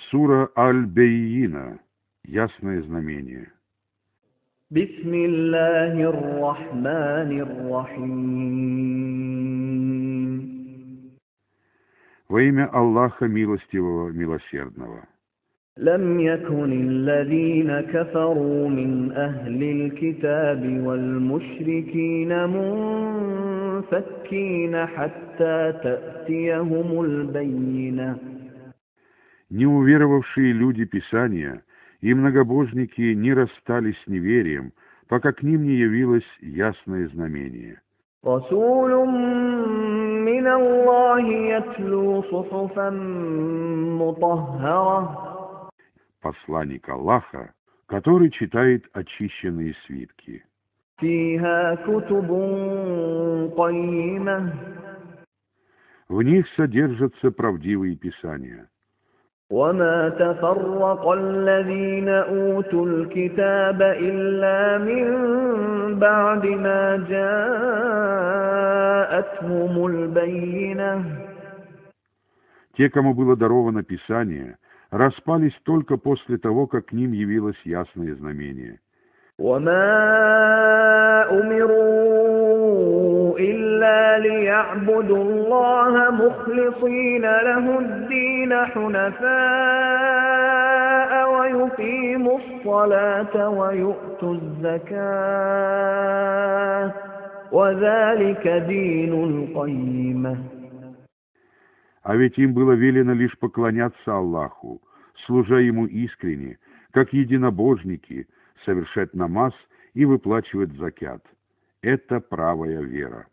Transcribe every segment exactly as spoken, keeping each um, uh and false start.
Сура Аль-Бейина. Ясное знамение. Бисмиллахир рахманир рахим. Во имя Аллаха Милостивого, Милосердного. لم يكن الذين كفروا من أهل الكتاب والمشركين منفكين حتى تأتيهم البينة. Неуверовавшие люди Писания и многобожники не расстались с неверием, пока к ним не явилось ясное знамение. رسول من الله يتلو صحفا مطهرة. Посланник Аллаха, который читает очищенные свитки. فيها كتب قيمة. В них содержатся правдивые писания. وما تفرق الذين أوتوا الكتاب إلا من بعد ما جاءتهم البينة. Те, кому было даровано Писание, распались только после того, как к ним явилось ясное знамение. وما أمروا إلا ليعبدوا الله مخلصين له الدين حنفاء ويقيموا الصلاة ويؤتوا الزكاة وذلك دين القيمة. А ведь им было велено лишь поклоняться Аллаху, служа Ему искренне, как единобожники, совершать намаз и выплачивать закят. Это правая вера.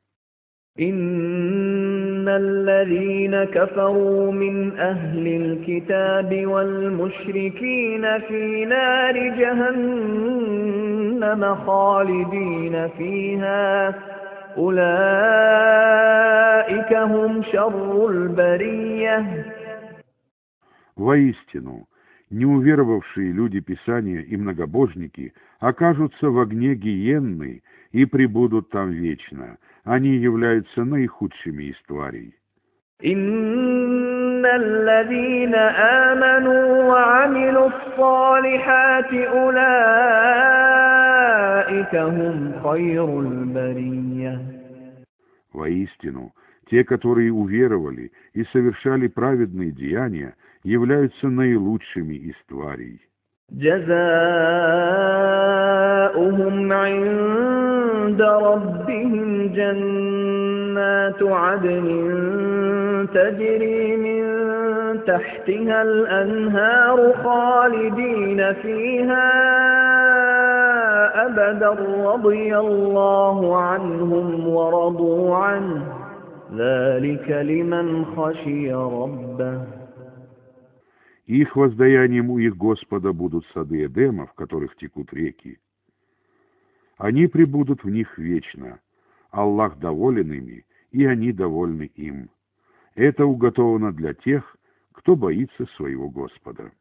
إن الذين كفروا من أهل الكتاب والمشركين في نار جهنم خالدين فيها أولئك هم شر البرية. Воистину, неуверовавшие люди Писания и многобожники окажутся в огне гиенны и пребудут там вечно. Они являются наихудшими из тварей. إن الذين آمنوا وعملوا الصالحات أولئك هم خير البرية. Воистину, те, которые уверовали и совершали праведные деяния, являются наилучшими из тварей. جزاؤهم عند ربهم جنات عدن تجري من تحتها الأنهار خالدين فيها أبدا رضي الله عنهم ورضوا عنه ذلك لمن خشي ربه. Их воздаянием у их Господа будут сады Эдема, в которых текут реки. Они пребудут в них вечно. Аллах доволен ими, и они довольны им. Это уготовано для тех, кто боится своего Господа.